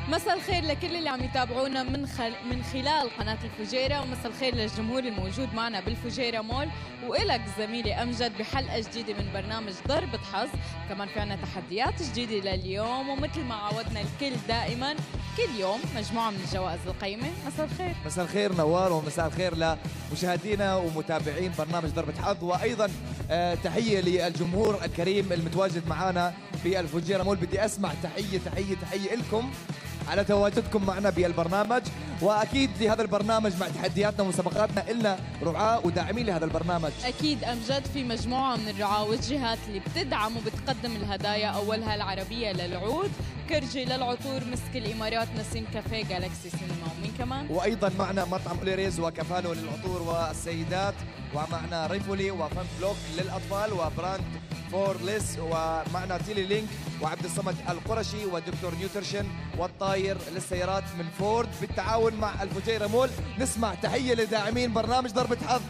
مساء الخير لكل اللي عم يتابعونا من خلال قناة الفجيرة، ومساء الخير للجمهور الموجود معنا بالفجيرة مول، وإلك زميلي أمجد بحلقة جديدة من برنامج ضربة حظ. كمان في عنا تحديات جديدة لليوم، ومثل ما عودنا الكل دائما كل يوم مجموعة من الجوائز القيمة. مساء الخير. مساء الخير نوار، ومساء الخير لمشاهدينا ومتابعين برنامج ضربة حظ، وأيضا تحية للجمهور الكريم المتواجد معنا في الفجيرة مول. بدي أسمع تحية لكم على تواجدكم معنا بالبرنامج، واكيد لهذا البرنامج مع تحدياتنا ومسابقاتنا إلنا رعاة وداعمين لهذا البرنامج. اكيد امجد، في مجموعه من الرعاة والجهات اللي بتدعم وبتقدم الهدايا، اولها العربيه للعود، كرجي للعطور، مسك الامارات، نسيم كافيه، جالكسي سينما، ومين كمان؟ وايضا معنا مطعم اوليريز وكفالو للعطور والسيدات، ومعنا ريفولي وفن بلوك للاطفال، وبراند فورليس، ومعنا تيلي لينك وعبد الصمد القرشي ودكتور نيوتريشن والطاير للسيارات من فورد بالتعاون مع الفجيرة مول. نسمع تحية لداعمين برنامج ضربة حظ.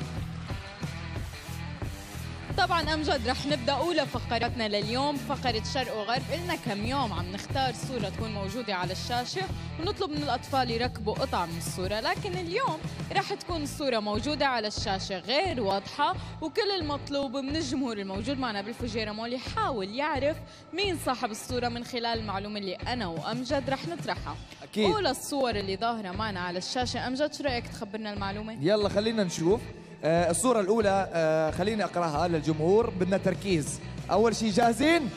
طبعا امجد، رح نبدا اولى فقراتنا لليوم، فقره شرق وغرب. إلنا كم يوم عم نختار صوره تكون موجوده على الشاشه ونطلب من الاطفال يركبوا قطع من الصوره، لكن اليوم رح تكون الصوره موجوده على الشاشه غير واضحه، وكل المطلوب من الجمهور الموجود معنا بالفجيرة مول يحاول يعرف مين صاحب الصوره من خلال المعلومه اللي انا وامجد رح نطرحها. اكيد. اولى الصور اللي ظاهره معنا على الشاشه، امجد شو رايك تخبرنا المعلومه؟ يلا خلينا نشوف. الصورة الأولى خليني أقرأها للجمهور، بدنا تركيز. أول شيء جاهزين؟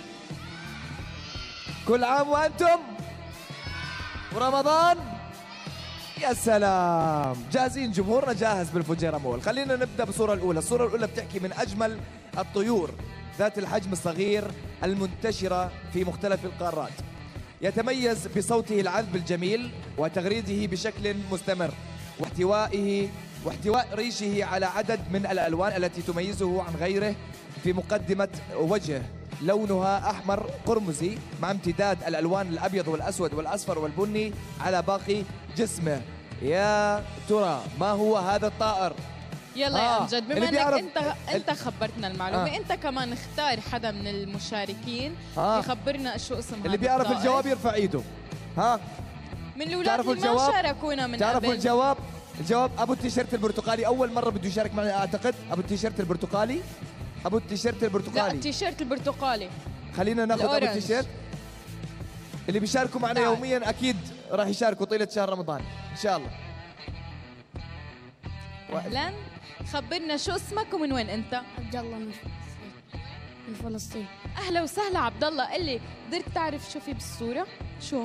كل عام وأنتم ورمضان. يا سلام، جاهزين؟ جمهورنا جاهز بالفجيرة مول. خلينا نبدأ بالصورة الأولى. الصورة الأولى بتحكي من أجمل الطيور ذات الحجم الصغير المنتشرة في مختلف القارات، يتميز بصوته العذب الجميل وتغريده بشكل مستمر، واحتواء ريشه على عدد من الألوان التي تميزه عن غيره. في مقدمة وجهه لونها أحمر قرمزي مع امتداد الألوان الأبيض والأسود والأصفر والبني على باقي جسمه. يا ترى ما هو هذا الطائر؟ يلا يا امجد، بما انك انت خبرتنا المعلومه، انت كمان اختار حدا من المشاركين يخبرنا شو اسم هذا اللي بيعرف الطائر. الجواب يرفع ايده. من الاولاد اللي ما شاركونا من تعرفوا قبل. الجواب ابو التيشيرت البرتقالي. اول مره بده يشارك معنا اعتقد. ابو التيشيرت البرتقالي. لا، التيشيرت البرتقالي. خلينا ناخذ ابو التيشيرت. اللي بيشاركوا معنا يوميا اكيد راح يشاركوا طيله شهر رمضان ان شاء الله. اهلا، خبرنا شو اسمك ومن وين انت؟ عبد الله من فلسطين. اهلا وسهلا عبد الله، قل لي قدرت تعرف شو في بالصوره؟ شو؟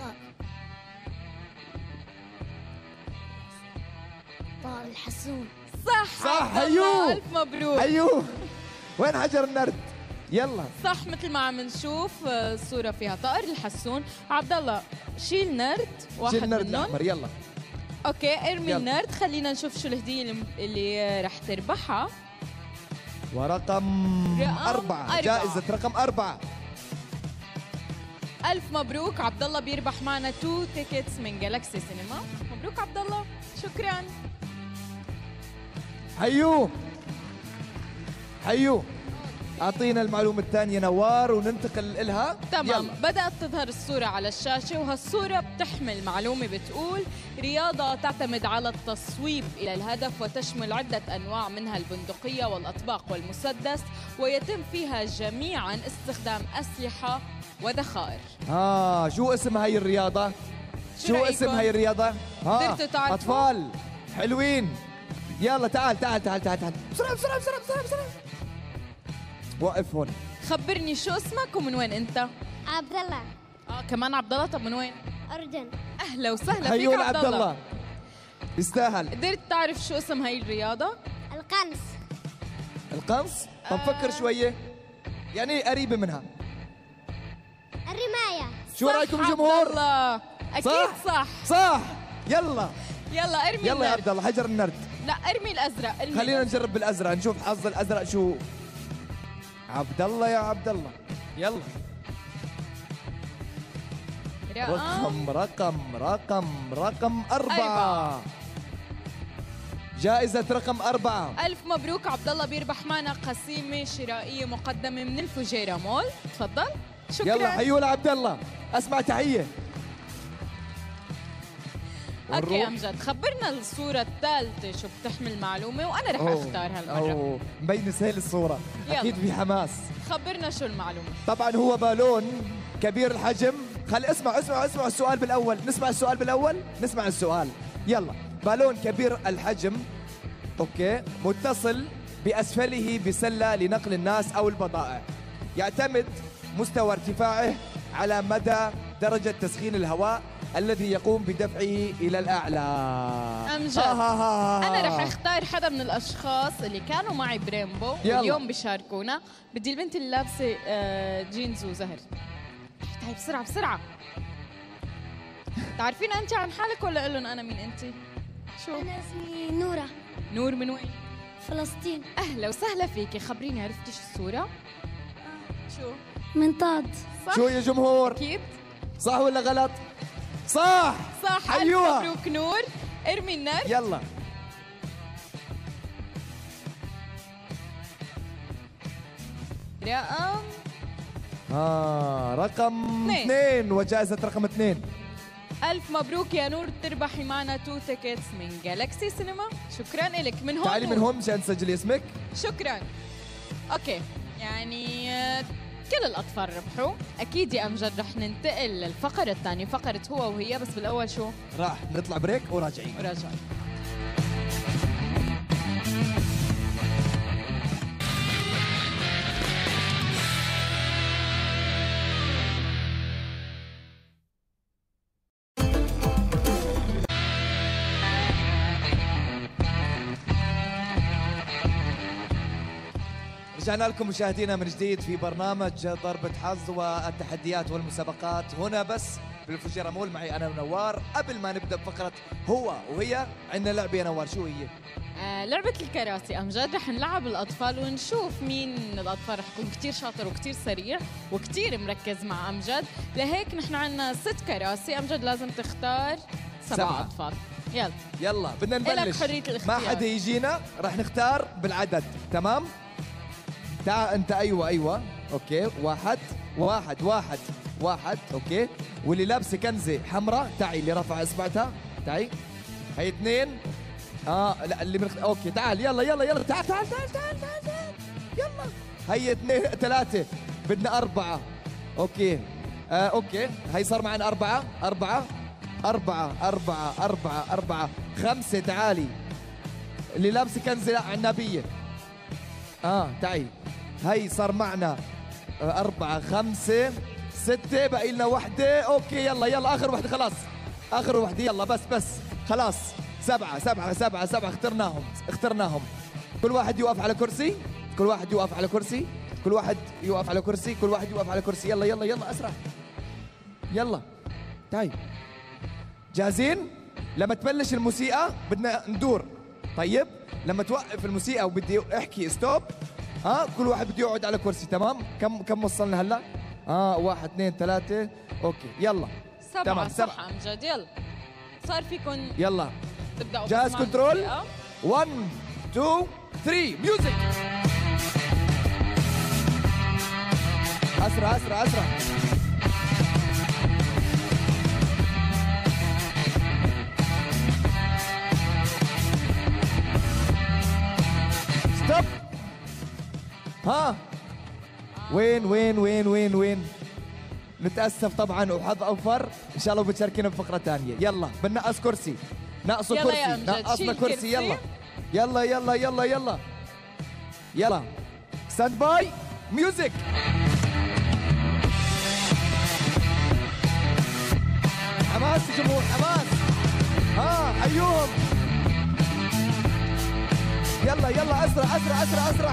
طائر الحسون. صح هيو، الف مبروك. هيو. وين حجر النرد؟ يلا صح، مثل ما عم نشوف الصوره فيها طائر الحسون. عبد الله شيل نرد واحد شيل النرد منهم. الاحمر. يلا اوكي، ارمي النرد. خلينا نشوف شو الهديه اللي رح تربحها. ورقم 4، جائزة رقم 4. ألف مبروك، عبد الله بيربح معنا 2 تيكتس من جالكسي سينما. مبروك عبد الله، شكرا. حيو أعطينا المعلومة الثانية نوار وننتقل إلها. تمام، يلا. بدأت تظهر الصورة على الشاشة، وهالصورة بتحمل معلومة بتقول رياضة تعتمد على التصويب إلى الهدف، وتشمل عدة أنواع منها البندقية والأطباق والمسدس، ويتم فيها جميعا استخدام أسلحة وذخائر. شو اسم هاي الرياضة؟ شو اسم هاي الرياضة؟ قدرتوا تعرفوا؟ أطفال حلوين. يلا تعال بسرعة. وقف هون. خبرني شو اسمك ومن وين أنت؟ عبد الله. كمان عبد الله. طب من وين؟ أردن. أهلا وسهلا هيو فيك عبد الله. يستاهل. قدرت تعرف شو اسم هاي الرياضة؟ القنص. طب فكر شوية، يعني قريبة منها. الرماية. شو رأيكم جمهور؟ الله، أكيد صح. يلا ارمي يا النرد. عبد الله، حجر النرد. لا، ارمي الأزرق. خلينا نجرب بالأزرق، نشوف حظ الأزرق شو. عبد الله يا عبد الله، يلا. رقم 4. جائزة رقم 4. ألف مبروك، عبد الله بيربح معنا قسيمة شرائية مقدمة من الفجيرة مول. تفضل. شكرا. يلا حيو لعبد الله، اسمع تحية. اوكي امجد، خبرنا الصورة الثالثة شو بتحمل معلومة وانا رح اختار هالمرة. مبين سهل الصورة. يلا. اكيد في حماس. خبرنا شو المعلومة. طبعا هو بالون كبير الحجم. اسمعوا السؤال بالاول. نسمع السؤال. يلا. بالون كبير الحجم، اوكي، متصل باسفله بسلة لنقل الناس او البضائع. يعتمد مستوى ارتفاعه على مدى درجة تسخين الهواء الذي يقوم بدفعه إلى الأعلى. أمجد، أنا رح أختار حدا من الأشخاص اللي كانوا معي بريمبو واليوم بيشاركونا. بدي البنت اللي لابسة جينز وزهر. تعي بسرعة بسرعة. تعرفين أنت عن حالك ولا أقول لهم أنا مين أنت؟ شو؟ أنا اسمي نورة. نور من وين؟ فلسطين. أهلا وسهلا فيكي. خبريني، عرفتي شو الصورة؟ شو؟ منطاد. صح؟ شو يا جمهور؟ أكيد صح ولا غلط؟ صح. ألف مبروك نور. ارمي النار. يلا. رقم 2 وجائزة رقم 2. ألف مبروك يا نور، تربحي معنا 2 تيكتس من جالاكسي سينما. شكرا لك. من هون تعالي من هون مشان تسجلي اسمك. شكرا. اوكي، يعني كل الأطفال ربحوا. أكيد يا أمجد رح ننتقل للفقرة الثانية، فقرة هو وهي. بس بالأول شو؟ راح نطلع بريك وراجعين. رجعنا لكم مشاهدينا من جديد في برنامج ضربة حظ والتحديات والمسابقات هنا بس بالفجيرة مول. معي أنا ونوار. قبل ما نبدأ بفقرة هو وهي، عندنا لعبة يا نوار. شو هي؟ لعبة الكراسي أمجد. رح نلعب الأطفال ونشوف مين من الأطفال رح يكون كتير شاطر وكتير سريع وكتير مركز مع أمجد. لهيك نحن عنا 6 كراسي. أمجد لازم تختار 7 أطفال. يلا بدنا نبلش. إلك حرية الاختيار. ما حدا يجينا، رح نختار بالعدد. تمام؟ تعال انت. ايوه اوكي. واحد اوكي. واللي لابسه كنزه حمراء تعي، اللي رفع اصبعتها تعي. هي 2. لا اللي اوكي. تعال يلا تعال يلا. هي 2 3. بدنا 4. اوكي. اوكي. هي صار معنا 4. 5. تعالي. اللي لابسه كنزه لا عنابيه. تعي. هي صار معنا 4 5 6. باقي لنا 1. اوكي يلا اخر وحده. خلاص اخر وحده. يلا بس خلاص. 7 اخترناهم. كل واحد يوقف على كرسي. يلا اسرع. يلا تعي. جاهزين؟ لما تبلش الموسيقى بدنا ندور. طيب لما توقف الموسيقى وبدي احكي ستوب، كل واحد بده يقعد على كرسي. تمام؟ كم وصلنا هلا؟ 1 2 3. اوكي يلا. 7. تمام. صح امجد. يلا صار فيكم. يلا تبداوا. جاهز؟ كنترول. 1 2 3 ميوزك. اسرع. ستوب. وين نتأسف طبعا وحظ أوفر. إن شاء الله بتشاركينا بفقرة ثانية. يلا بنقص كرسي. نقصنا كرسي. يلا ستاند باي ميوزك. حماس يا جمهور، حماس. حيوهم. يلا اسرع.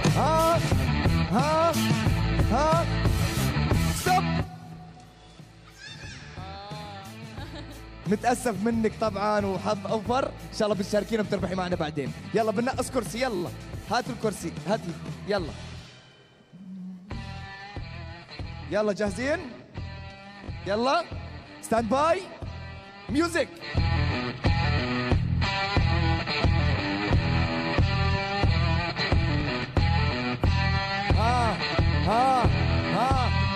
ستوب. نتأسف منك طبعا وحظ اوفر. ان شاء الله بتشاركينا بتربحي معنا بعدين. يلا بنقص كرسي. يلا هاتوا الكرسي. يلا جاهزين؟ يلا ستاند باي ميوزك.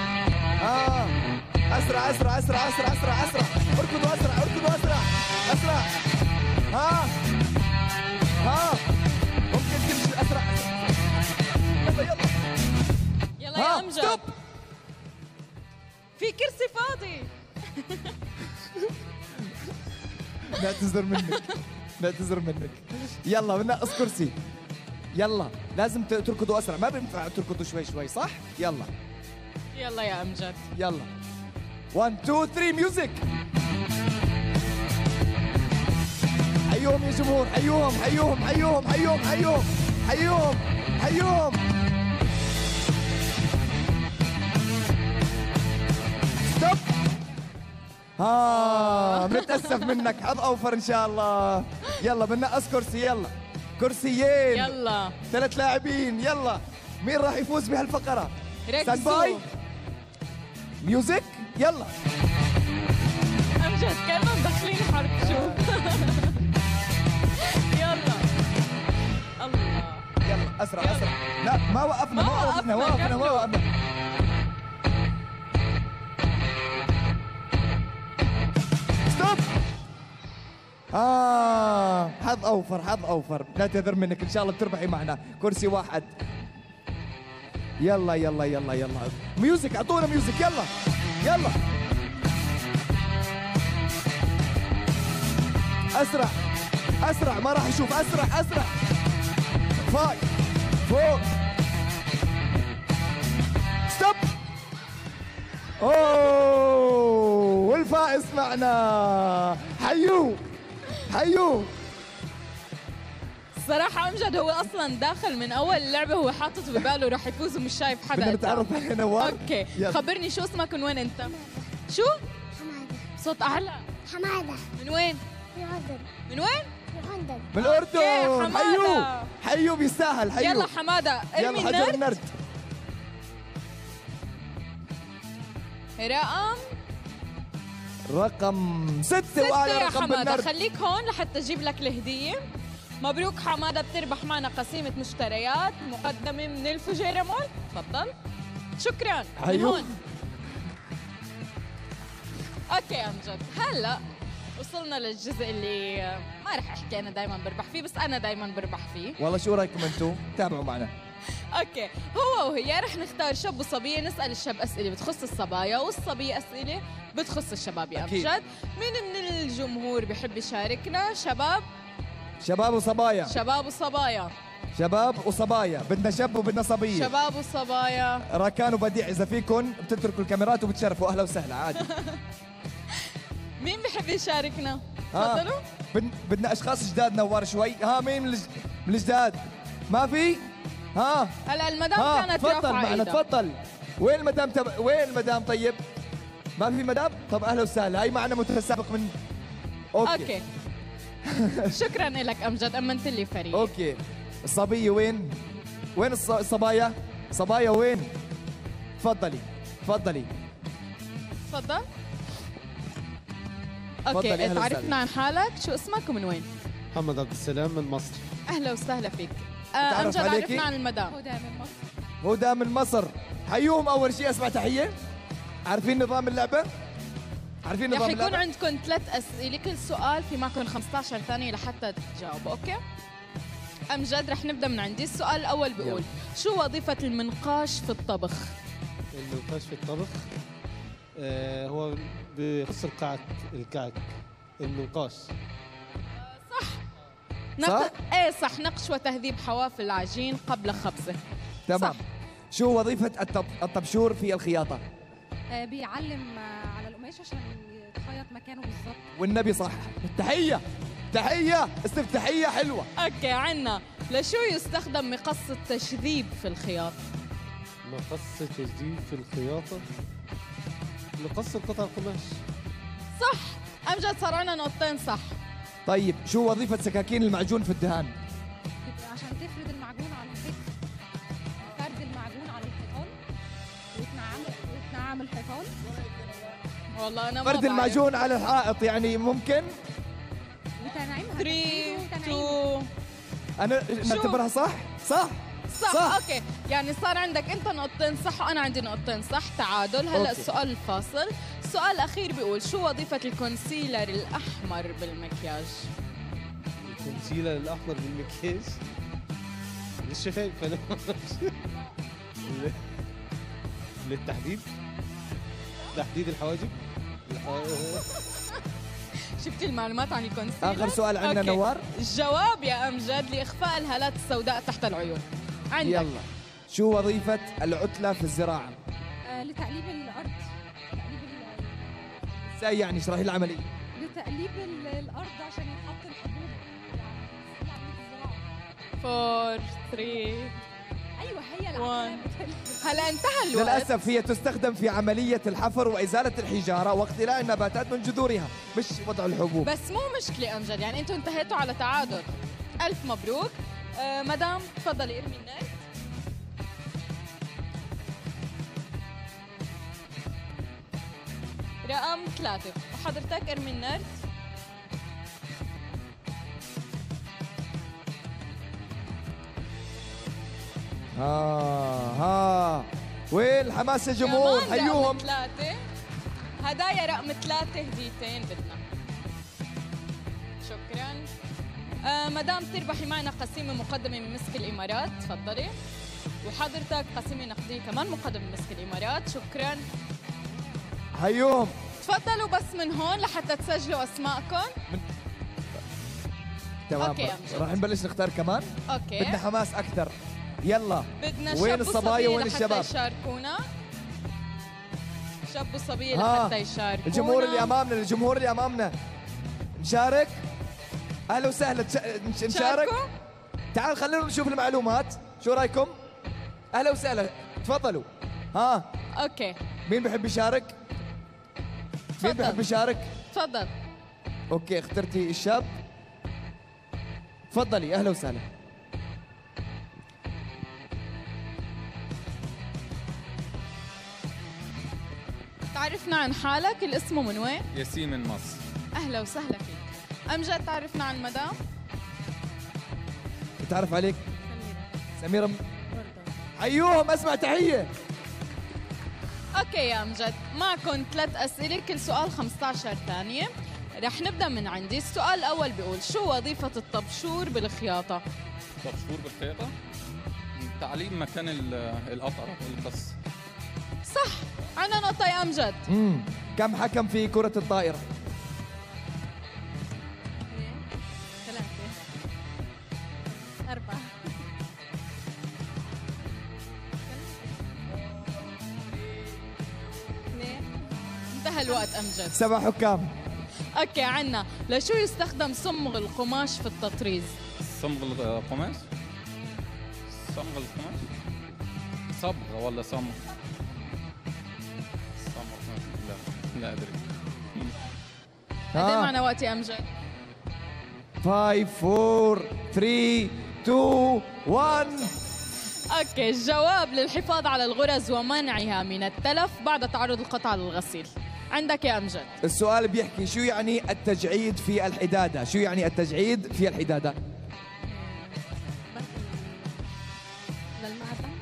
اسرع. اركضوا اسرع. ستوب. في كرسي فاضي. نعتذر منك، نعتذر منك. يلا بنقص كرسي. يلا لازم تركضوا اسرع، ما بينفع تركضوا شوي شوي، صح؟ يلا يلا يا امجد. يلا 1 2 3 ميوزك. حيوهم يا جمهور، حيوهم حيوهم حيوهم حيوهم حيوهم حيوهم حيوهم. ستوب. بنتأسف منك، حظ أوفر إن شاء الله. يلا بنقص كرسي، يلا كرسيين. يلا 3 لاعبين. يلا مين راح يفوز بهالفقرة؟ ستاند ركزوا. باي. ميوزك. يلا امجد كأننا داخلين حرب. شوف. يلا الله. يلا أسرع يلا. أسرع. لا ما وقفنا، ما وقفنا، ما وقفنا، ما وقفنا. ستوب. حظ أوفر، حظ أوفر. نعتذر منك، إن شاء الله بتربحي معنا كرسي واحد. يلا يلا يلا يلا ميوزك، أعطونا ميوزك. يلا يلا أسرع أسرع، ما راح أشوف. أسرع أسرع. 5 4 ستوب. أوه، والفائز معنا. حيوه حيوه. صراحة أمجد هو أصلا داخل من أول اللعبة هو حاطط بباله راح يفوز ومش شايف حدا. بدنا نتعرف على نوار. أوكي يلا. خبرني شو اسمك ومن وين أنت؟ شو؟ حمادة. صوت أعلى. حمادة. من وين؟ في الأردن. من وين؟ في الأردن. من الأردن. أوكي، حمادة. حيوه حيوه بيستاهل. حيوه. يلا حمادة ارمي يلا حجر النرد. النرد. رقم 6 6 وأعلى يا رقم حمادة. بالنرد. خليك هون لحتى أجيب لك الهدية. مبروك حمادة، بتربح معنا قسيمة مشتريات مقدمة من الفجيرة مول. تفضل. شكرا. من حيوه. هون. اوكي يا امجد، هلا وصلنا للجزء اللي ما رح احكي انا دائما بربح فيه، بس انا دائما بربح فيه. والله شو رايكم انتم؟ تابعوا معنا. اوكي، هو وهي رح نختار شاب وصبيه، نسال الشاب اسئله بتخص الصبايا والصبيه اسئله بتخص الشباب. يا أكيد. امجد مين من الجمهور بحب يشاركنا؟ شباب شباب وصبايا. شباب وصبايا. شباب وصبايا، بدنا شب وبدنا صبيه. شباب وصبايا. راكان وبديع، اذا فيكم بتتركوا الكاميرات وبتشرفوا. اهلا وسهلا عادي. مين بحب يشاركنا؟ ها. تفضلوا. بدنا اشخاص جداد. نوار شوي. مين من الجداد؟ ما في؟ هلا المدام كانت تفضل رافعه معنا، ايدها. تفضل. وين المدام وين المدام؟ طيب ما في مدام؟ طب اهلا وسهلا. هاي معنا متسابق من اوكي. شكرا لك امجد، امنت لي فريق. اوكي. الصبيه وين؟ وين الصبايا؟ صبايا وين؟ تفضلي تفضلي. تفضل. تفضلي، اوكي، أهلا تعرفنا وسهلا. عن حالك، شو اسمك ومن وين؟ محمد عبد السلام من مصر. اهلا وسهلا فيك. تعرف امجد عليكي؟ عرفنا عن المدام. هدى من مصر. حيوهم اول شيء. اسمع تحيه. عارفين نظام اللعبه؟ عارفين رح نظام يكون اللعبه؟ عندكم 3 اسئله، كل سؤال في معكم 15 ثانيه لحتى تجاوبوا. اوكي امجد رح نبدا من عندي. السؤال الاول بيقول شو وظيفه المنقاش في الطبخ؟ المنقاش في الطبخ هو بيخص الكعك المنقاش. صح؟ ايه صح، نقش وتهذيب حواف العجين قبل خبزه. تمام. صح. شو وظيفه الطبشور في الخياطه؟ بيعلم على القماش عشان يتخيط مكانه بالظبط. والنبي صح. تحيه تحيه استفتاحيه حلوه. اوكي، عنا لشو يستخدم مقص التشذيب في الخياط؟ مقص تجديد في الخياطة، مقص قطع القماش. صح. امجد صار عنا نقطتين صح. طيب شو وظيفه سكاكين المعجون في الدهان؟ عشان تفرد المعجون على الحيط، فرد المعجون على الحيطان وتنعم الحيطان. والله انا ما فرد بعرف. المعجون على الحائط يعني ممكن. وتنعيمها 3 وتنعيم. 2 انا نعتبرها صح؟ صح؟ صح. اوكي، يعني صار عندك انت نقطتين صح وانا عندي نقطتين صح، تعادل. هلا أوكي. السؤال الفاصل. السؤال الاخير بيقول شو وظيفه الكونسيلر الاحمر بالمكياج؟ الكونسيلر الأحمر بالمكياج مش شفايف. أنا ما أعرفش. للتحديد، تحديد الحواجب. شفتي المعلومات عن الكونسيلر؟ آخر سؤال عندنا أوكي. نوار. الجواب يا أمجد لإخفاء الهالات السوداء تحت العيون. عندك. يلا، شو وظيفة العتلة في الزراعة؟ لتقليب الارض. تقليب ازاي يعني؟ اشرحي لي العملية. لتقليب الارض عشان يتحط الحبوب. الزراعة. 4 3 ايوه هي وان. العلامة. هلا انتهى الوقت. للأسف هي تستخدم في عملية الحفر وإزالة الحجارة واقتلاع النباتات من جذورها، مش وضع الحبوب. بس مو مشكلة أمجد، يعني أنتوا انتهيتوا على تعادل. ألف مبروك. مدام تفضلي ارمي النت. رقم 3 وحضرتك ارمي النت. ها وين حماس الجمهور؟ كمان حيوهم. رقم 3 هدايا رقم 3 هديتين بدنا. شكرا. مدام تربحي معنا قسيمة مقدمة من مسك الإمارات، تفضلي. وحضرتك قسيمة نقدية كمان مقدمة من مسك الإمارات، شكرا. حيوهم. تفضلوا بس من هون لحتى تسجلوا أسماءكم. تمام، أوكي يا أمجد. راح نبلش نختار كمان. أوكي. بدنا حماس أكثر. يلا، بدنا وين شاب الصبايا وصبية وين لحتى الشباب؟ يشاركونا. شاب وصبية ها، لحتى يشاركونا. الجمهور اللي أمامنا، الجمهور اللي أمامنا. نشارك. أهلا وسهلا. نشارك. شاركوا. تعال خلينا نشوف المعلومات، شو رايكم؟ أهلا وسهلا، تفضلوا. ها، أوكي. مين بحب يشارك؟ مين تفضل. بحب يشارك؟ تفضل. اوكي، اخترتي الشاب. تفضلي، اهلا وسهلا. تعرفنا عن حالك، الاسم من وين؟ ياسين من مصر. أهلا وسهلا فيك. أمجد تعرفنا عن المدام؟ بتعرف عليك؟ سميرة. حيوهم، اسمع تحية. اوكي يا امجد، معكم 3 اسئله، كل سؤال 15 ثانيه. رح نبدا من عندي. السؤال الاول بيقول شو وظيفه الطبشور بالخياطه؟ طبشور بالخياطة، تعليم مكان القطرة القص. صح، عنا نقطه يا امجد. كم حكم في كرة الطائرة؟ 3 4 انتهى الوقت امجد. 7 حكام. اوكي، عنا لشو يستخدم صمغ القماش في التطريز؟ صمغ القماش، صمغ القماش، صبغة ولا صمغ؟ صمغ، لا أدري. قد ايه معنا وقت يا امجد؟ 5 4 3 2 1. اوكي، الجواب للحفاظ على الغرز ومنعها من التلف بعد تعرض القطع للغسيل. عندك يا امجد. السؤال بيحكي شو يعني التجعيد في الحدادة؟ شو يعني التجعيد في الحدادة؟ للمعدن.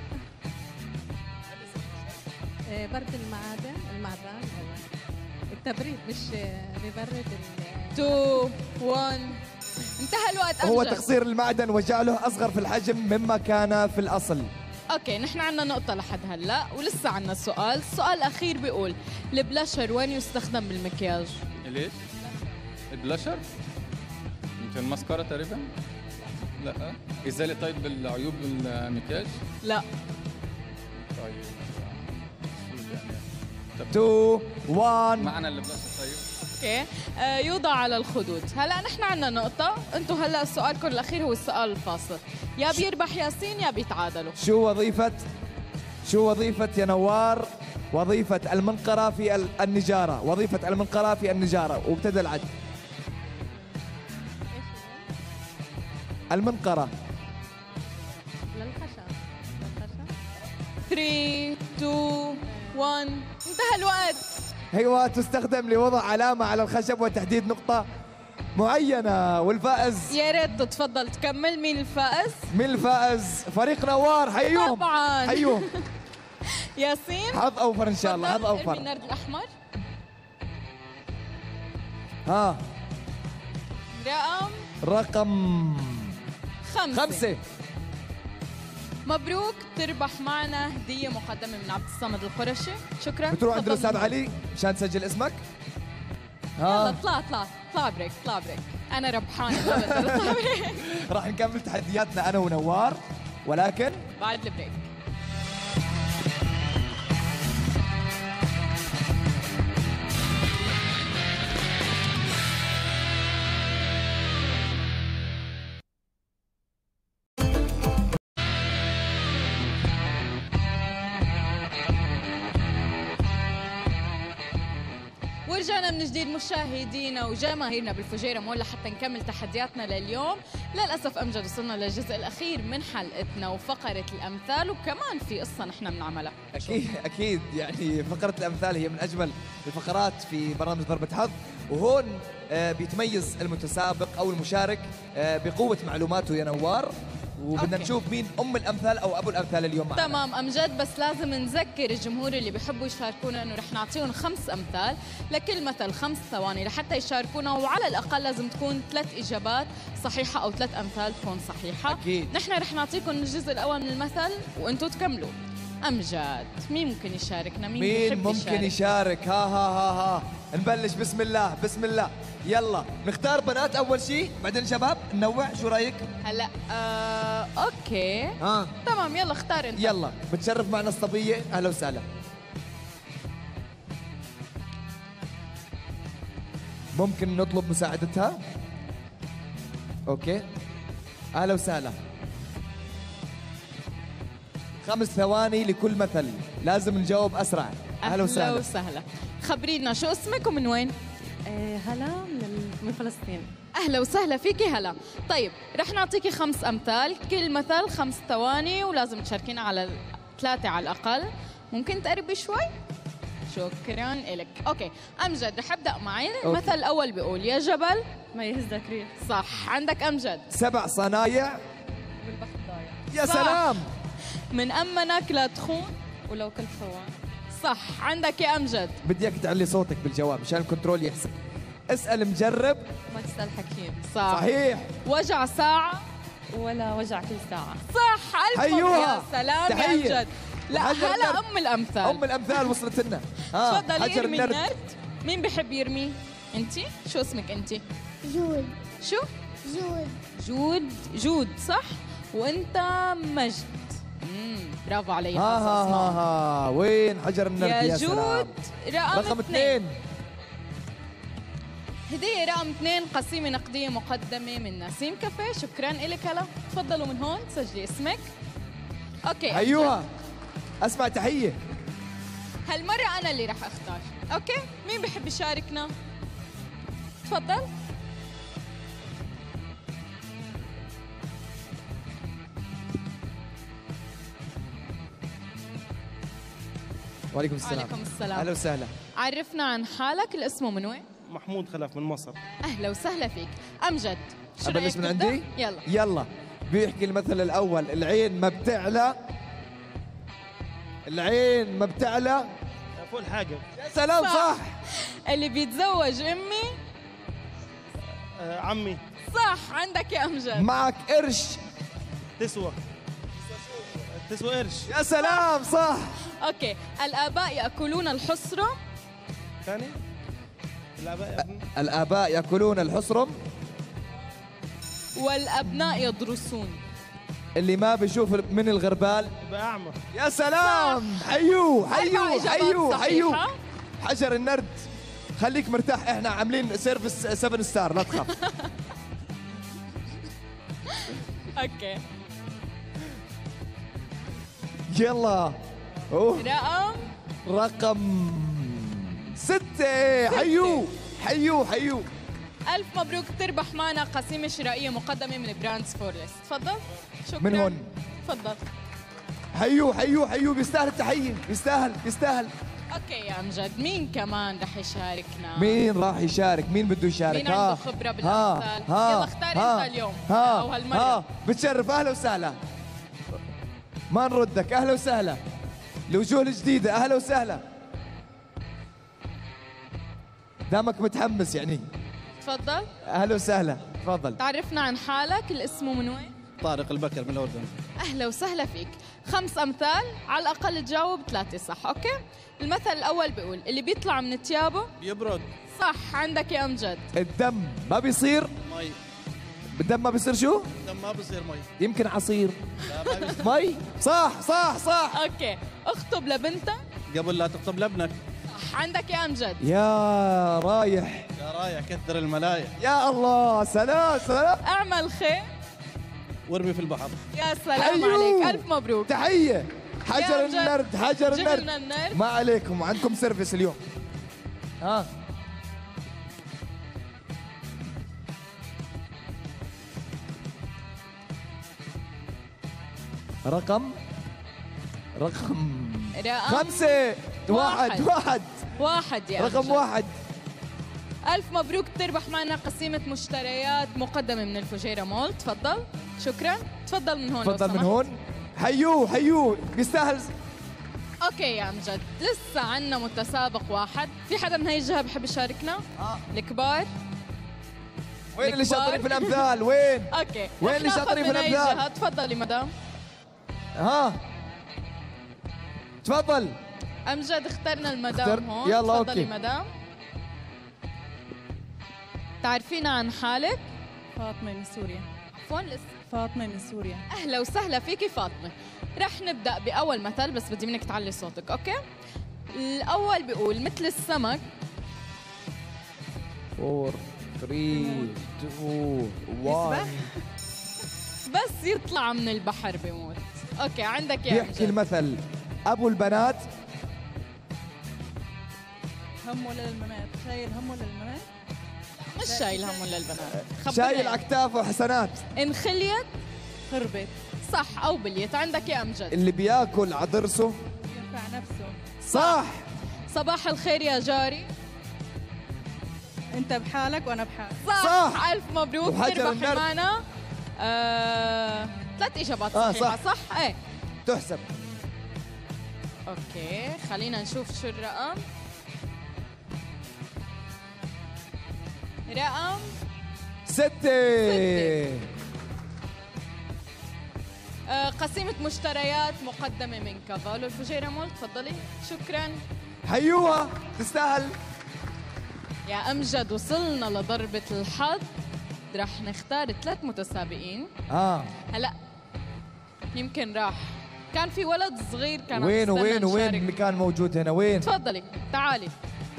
برد المعدن التبريد، مش ببرد 2 1 انتهى الوقت هو امجد. تقصير المعدن وجعله أصغر في الحجم مما كان في الأصل. اوكي، نحن عنا نقطة لحد هلا ولسه عنا سؤال. السؤال الأخير بيقول البلاشر وين يستخدم بالمكياج؟ ليش؟ البلاشر؟ يمكن الماسكارا تقريبا؟ لا. إزالة طيب العيوب بالمكياج؟ لا. طيب شو يعني؟ 2 1. معنى البلاشر طيب؟ اوكي. يوضع على الخدود. هلا نحن عنا نقطة، انتم هلا سؤالكم الأخير هو السؤال الفاصل، يا بيربح ياسين يا بيتعادلوا. شو وظيفة يا نوار؟ وظيفة المنقرة في النجارة، وظيفة المنقرة في النجارة، وابتدى العد. المنقرة. للخشب 3 2 1 انتهى الوقت. ايوه، تستخدم لوضع علامة على الخشب وتحديد نقطة معينة. والفائز، يا ريت تتفضل تكمل. مين الفائز؟ مين الفائز؟ فريق نوار. حيوهم طبعاً. حيوهم. ياسين حظ اوفر ان شاء الله، حظ ارمي اوفر. النرد الأحمر. ها، رقم رقم 5. مبروك، تربح معنا هدية مقدمة من عبد الصمد القرشي. شكرا. بتروح عند تفضل الاستاذ من علي مشان تسجل اسمك. يلا اطلع بريك. انا ربحانة ما بقدر اطلع بريك. راح نكمل تحدياتنا انا ونوار، ولكن بعد البريك. ورجعنا من جديد مشاهدينا وجماهيرنا بالفجيرة مول لحتى نكمل تحدياتنا لليوم. للأسف أمجد وصلنا للجزء الأخير من حلقتنا وفقرة الأمثال، وكمان في قصة نحن بنعملها. اكيد يعني فقره الامثال هي من اجمل الفقرات في برنامج ضربة حظ، وهون بيتميز المتسابق او المشارك بقوه معلوماته يا نوار، وبدنا أوكي. نشوف مين ام الامثال او ابو الامثال اليوم معنا. تمام أمجد، بس لازم نذكر الجمهور اللي بيحبوا يشاركونا انه رح نعطيهم 5 امثال لكل مثل 5 ثواني لحتى يشاركونا، وعلى الاقل لازم تكون 3 اجابات صحيحه او 3 امثال تكون صحيحه. أكيد. نحن رح نعطيكم الجزء الاول من المثل وانتم تكملوا. امجد، مين ممكن يشاركنا؟ مين بيحب ممكن يشارك؟ ها نبلش. بسم الله يلا نختار بنات اول شيء بعدين شباب ننوع. شو رايك؟ هلا اوكي تمام، يلا اختار انت. يلا بتشرف معنا الصبيه، اهلا وسهلا. ممكن نطلب مساعدتها؟ اوكي اهلا وسهلا. 5 ثواني لكل مثل، لازم نجاوب اسرع. اهلا وسهلا. خبرينا شو اسمك ومن وين؟ هلا من فلسطين. اهلا وسهلا فيكي هلا. طيب رح نعطيكي 5 امثال، كل مثل 5 ثواني ولازم تشاركينا على 3 على الاقل. ممكن تقربي شوي؟ شكرا لك. اوكي امجد رح ابدا معي. المثل الاول بيقول يا جبل ما يهزك ريح. صح، عندك امجد. 7 صنايع بالبحر ضايع. يا صح. سلام. من امنك لا تخون. ولو كنت خوان. صح، عندك يا امجد. بدي اياك تعلي صوتك بالجواب مشان الكنترول يحسب. اسال مجرب. ما تسأل حكيم. صحيح. وجع ساعة ولا وجع كل ساعة. صح. ألف حيوها. يا سلام تحية. يا أمجد. لا حجر هلا النرد. أم الأمثال. ام الامثال وصلت لنا. تفضلي حجر ارمي النرد. النرد. مين بحب يرمي؟ أنتي؟ شو اسمك أنتي؟ جود شو؟ جود صح؟ وأنت مجد. برافو علي. وين حجر النرد يا يا جود. سلام. رقم 2. هدية رقم 2 قسيمة نقدية مقدمة من نسيم كافيه. شكرا لك هلا. تفضلوا من هون سجلي اسمك. اوكي ايوه اسمع تحية. هالمرة أنا اللي رح أختار. أوكي مين بحب يشاركنا؟ تفضل. وعليكم السلام. وعليكم السلام. اهلا وسهلا. عرفنا عن حالك. الاسم من وين؟ محمود خلف من مصر. أهلا وسهلا فيك. أمجد شو ابلش رأيك من تبدأ؟ عندي؟ يلا. بيحكي المثل الاول العين ما بتعلى. العين ما بتعلى. فوق الحاجب. يا سلام صح. اللي بيتزوج أمي. عمي. صح، عندك يا أمجد. معك قرش. تسوى قرش. يا سلام صح. أوكي الآباء يأكلون الحصرة. ثاني الآباء يأكلون الحصرم. والأبناء يدرسون. اللي ما بيشوف من الغربال يبقى أعمى. يا سلام. حيو 4 إجابات صحيحة. حجر النرد. خليك مرتاح، احنا عاملين سيرفيس 7 ستار لا تخاف. أوكي يلا. رقم 6. حيو. ألف مبروك، تربح معنا قسيمة شرائية مقدمة من براندز فورليست. تفضل. شكرا. من هون. تفضل. حيو بيستاهل التحية. يستاهل. اوكي يا امجد، مين كمان رح يشاركنا؟ مين راح يشارك؟ مين بده يشارك؟ مين عنده خبرة بالأمثال؟ يلا اختار انت اليوم او هالمرة. بتشرف. اهلا وسهلا. ما نردك. اهلا وسهلا. الوجوه الجديدة اهلا وسهلا. دامك متحمس يعني. تفضل. اهلا وسهلا. تفضل. تعرفنا عن حالك. الاسم من وين؟ طارق البكر من الأردن. أهلا وسهلا فيك. 5 أمثال على الأقل تجاوب 3 صح. أوكي. المثل الأول بيقول اللي بيطلع من ثيابه بيبرد. صح. عندك يا أمجد. الدم ما بيصير. مي. الدم ما بيصير شو؟ دم ما بصير مي. يمكن عصير. لا ما بيصير. مي. صح صح صح. أوكي. اخطب لبنتك. قبل لا تخطب لابنك. صح. عندك يا أمجد. يا رايح. يا رايح كثر الملايح. يا الله سلام سلام. اعمل خير. وارمي في البحر. يا سلام أيوه. عليك. ألف مبروك. تحية. حجر أمجد. النرد حجر جبنا النرد. النرد. ما عليكم عندكم سيرفيس اليوم. ها رقم 5 1 واحد يا رقم أمجد. 1. ألف مبروك. تربح معنا قسيمة مشتريات مقدمة من الفجيرة مول. تفضل. شكرا. تفضل من هون لو تفضل من سمحت. هون. حيوه بيستاهل. اوكي يا امجد، لسه عنا متسابق واحد. في حدا من هاي الجهه بحب يشاركنا؟ الكبار. وين اللي الكبار؟ شاطرين في الامثال؟ وين؟ اوكي. وين رح اللي ناخذ شاطرين في من هاي الأمثال؟ الجهة. تفضلي مدام. ها تفضل. امجد اخترنا المدام هون. يلا تفضلي أوكي. مدام. تعرفين عن حالك؟ فاطمة من سوريا. عفوا لسه. فاطمة من سوريا. اهلا وسهلا فيكي فاطمه. رح نبدا باول مثل بس بدي منك تعلي صوتك. اوكي. الاول بيقول مثل السمك. 4 3 2 1. بس يطلع من البحر بيموت. اوكي. عندك يا يحكي امجد. المثل ابو البنات. هم ولا للممات؟ شايل هم ولا للممات؟ مش شايل هم للبنات. شايل اكتافه حسنات. ان خليت خربت. صح او بليت. عندك يا امجد. اللي بياكل عضرسه. ينفع نفسه. صح. صباح الخير يا جاري. انت بحالك وانا بحالي. صح. الف مبروك. وحجر تربح النرد. معنا 3 اجابات صحيحه. صح. ايه تحسب. اوكي. خلينا نشوف شو الرقم. رقم 6. قسيمة مشتريات مقدمة من كافالو الفجيرة مول. تفضلي. شكرا حيوها تستاهل. يا أمجد. وصلنا لضربة الحظ. رح نختار 3 متسابقين. هلا يمكن راح. كان في ولد صغير كان عم وين يستنى وين نشارك. اللي كان موجود هنا؟ وين؟ تفضلي تعالي.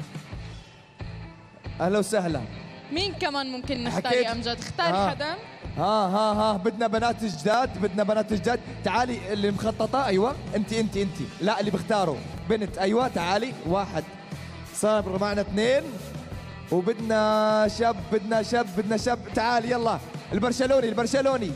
اهلا وسهلا. مين كمان ممكن نختار حكيت. يا أمجد؟ اختاري حدا. ها بدنا بنات جداد. بدنا بنات جداد. تعالي اللي مخططة. ايوه انت لا اللي بختاروا بنت. ايوه تعالي. 1 صار معنا 2 وبدنا شاب. بدنا شاب. تعالي يلا. البرشلوني.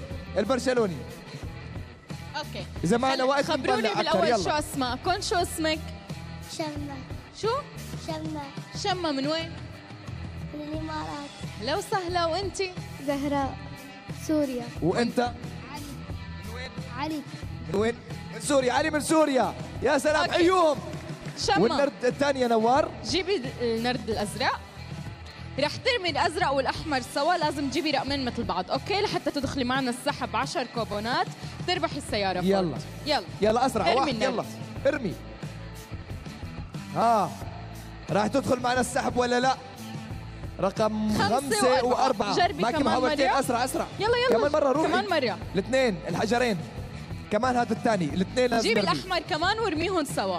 اوكي. إذا معنا وقت خبروني نطلع أكتر. بالأول يلا. شو أسماءكم؟ شو اسمك؟ شمة. شو؟ شمة. شمة. من وين؟ من الإمارات. أهلا وسهلا. وأنتي؟ زهراء. سوريا. وانت علي. من وين؟ من سوريا. علي من سوريا. يا سلام. أوكي. حيوهم. شمة. والنرد الثانية نوار. جيبي النرد الأزرق. رح ترمي الأزرق والأحمر سوا. لازم تجيبي رقمين مثل بعض. أوكي. لحتى تدخلي معنا السحب 10 كوبونات. تربحي السيارة فورد. يلا اسرع. ارمي 1 النرد. يلا ارمي. راح تدخل معنا السحب ولا لا؟ رقم 5 و4. جربي باقي كمان محاولتين. مرة. اسرع. يلا كمان مرة. روحي. كمان مرة. الاثنين الحجرين. كمان هذا الثاني. الاثنين لازم جيبي نرمي. الأحمر كمان وارميهم سوا.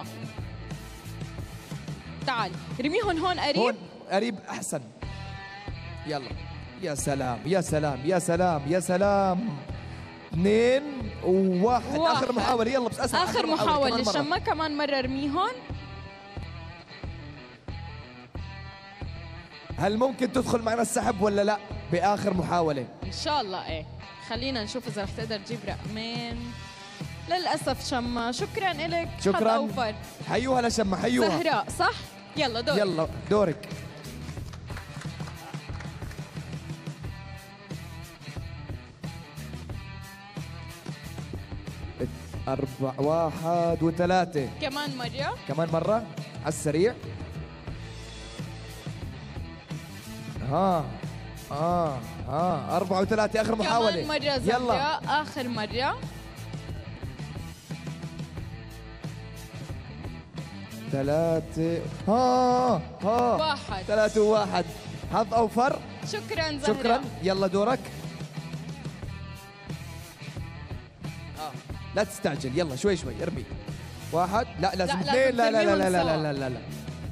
تعالي ارميهم هون قريب. هون قريب احسن. يلا. يا سلام 2 و1. اخر محاولة. يلا بس اسرع. آخر محاولة. شمة كمان مرة ارميهم. هل ممكن تدخل معنا السحب ولا لا باخر محاولة؟ إن شاء الله. إيه خلينا نشوف إذا رح تقدر تجيب رقمين. للأسف شمة. شكرا إلك. شكراً. حظ أوفر. حيوها لشمة. حيوها. زهراء صح؟ يلا دور. يلا دورك. 4 1 و3. كمان مرة. كمان مرة على السريع. ها 4 و3. آخر محاولة. كمان مرة يلا زهراء. آخر مرة. 3 1. 3-1. حظ أوفر. شكرا زهرة. شكرا. يلا دورك. لا تستعجل، يلا شوي شوي ارمي. 1. لا لازم 2. لا لا لا لا لا لا لا لا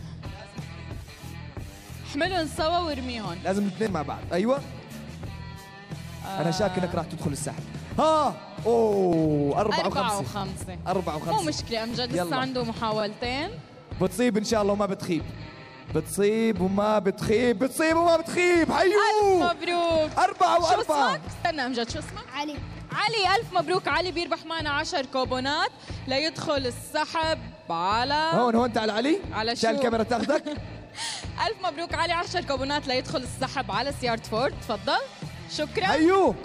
احملهم سوا وارميهم. لازم 2 مع بعض. ايوه. انا شاك انك راح تدخل السحب. اوه 4 و5. 4 و5. مو مشكلة أمجد، لسه يلا. عنده محاولتين. بتصيب ان شاء الله وما بتخيب. بتصيب وما بتخيب. بتصيب وما بتخيب. حيو. ألف مبروك. 4 شو و4. اسمك؟ استنى أمجد، شو اسمك؟ علي. علي. ألف مبروك علي، بيربح معنا 10 كوبونات ليدخل السحب على هون تعال علي. على عشان شو؟ الكاميرا تاخذك. ألف مبروك علي، 10 كوبونات ليدخل السحب على سيارة فورد. تفضل. شكرا. حيو.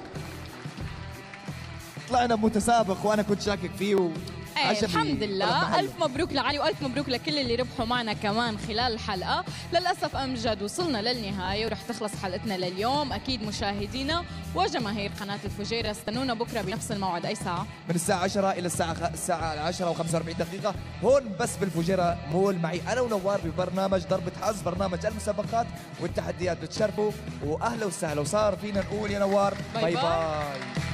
طلعنا بمتسابق وانا كنت شاكك فيه ايه الحمد لله. ألف مبروك لعلي وألف مبروك لكل اللي ربحوا معنا كمان خلال الحلقة. للأسف أمجد وصلنا للنهاية ورح تخلص حلقتنا لليوم. أكيد مشاهدينا وجماهير قناة الفجيرة استنونا بكرة بنفس الموعد. أي ساعة؟ من الساعة 10 إلى الساعة 10 و45 دقيقة هون بس بالفجيرة مول معي أنا ونوار ببرنامج ضربة حظ، برنامج المسابقات والتحديات. بتشرفوا وأهلا وسهلا. وصار فينا نقول يا نوار باي باي.